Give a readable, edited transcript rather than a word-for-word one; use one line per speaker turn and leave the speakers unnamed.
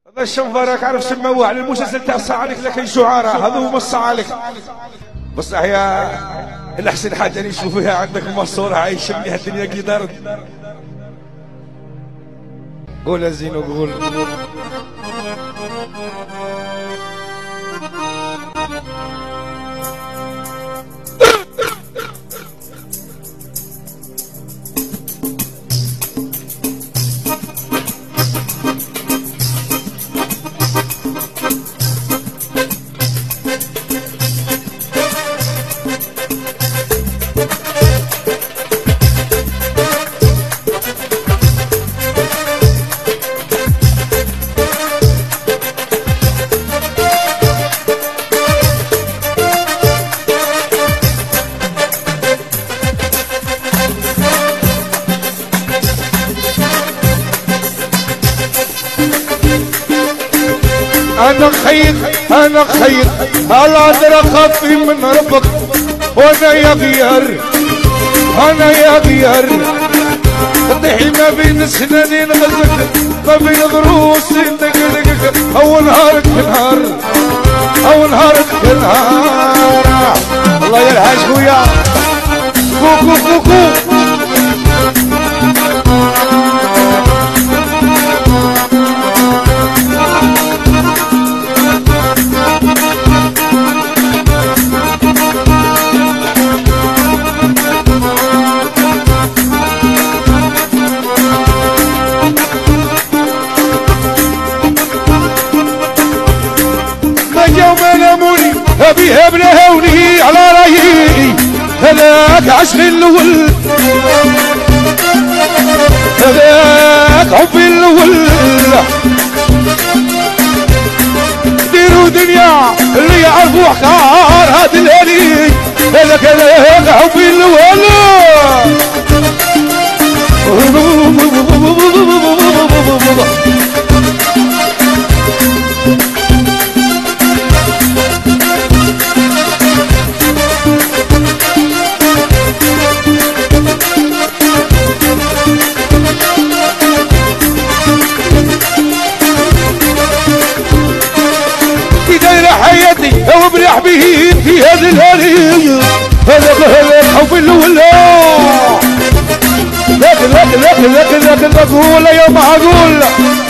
هذا الشنفر راك عارف سموه على المسلسل تاع الصعالك لكن شعراء هذا هما الصعالك. بصح يا الأحسن حاجة اللي نشوفها عندك المصورة عايشة منها الدنيا كي دارت. قول يا زينو قول. أنا خير العذرة خفي من ربك وأنا يا غير أنا يا غير طيحي ما بين سناني نغزك ما بين ضروسي ندقدقك أو نهارك نهار أو نهارك نهار. الله يرحم خويا كوكو كوكو. أبيها بلا هوني على رايي هذاك عشق الأول هذاك حبي الأول. ديروا دنيا اللي يعرفوا حكار هاد الهالي هذاك حبي الأول. وبرح به في هذه الهالي هذا الحب الاول. لكن اقول يوم اقول